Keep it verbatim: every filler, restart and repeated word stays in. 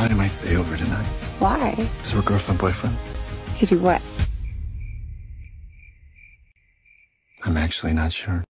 thought I might stay over tonight. Why? Because we're girlfriend, boyfriend. To do what? I'm actually not sure.